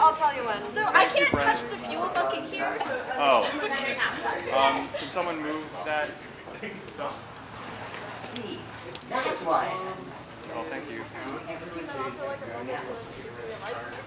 I'll tell you when. So I can't touch the fuel bucket here. Oh. Can someone move that stuff? That's why. Oh, thank you.